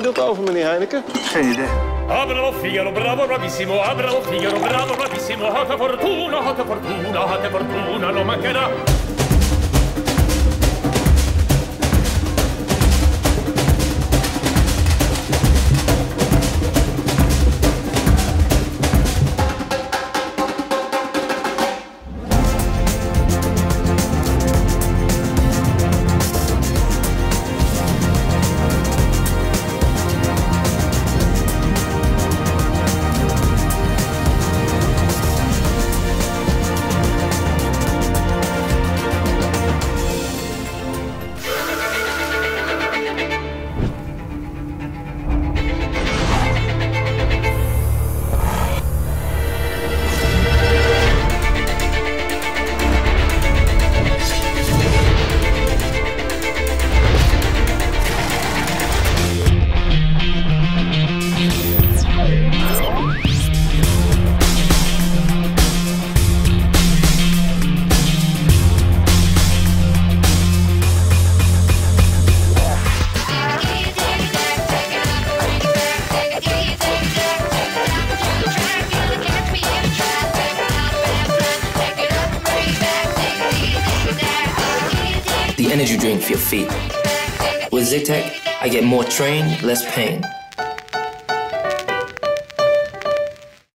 ook over, meneer Heineken? Geen idee. Bravo Figaro, bravo, bravissimo, bravo Figaro, bravo, bravissimo, hatte fortuna, non mancherà. The energy drink for your feet. With Zig Tech, I get more train, less pain.